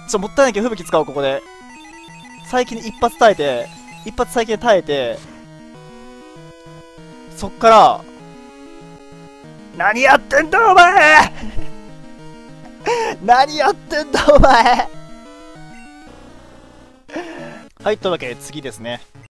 もったいないけど、吹雪使おう、ここで。最近一発耐えて、一発最近で耐えて、そっから、何やってんだお前何やってんだお前はい、というわけで次ですね。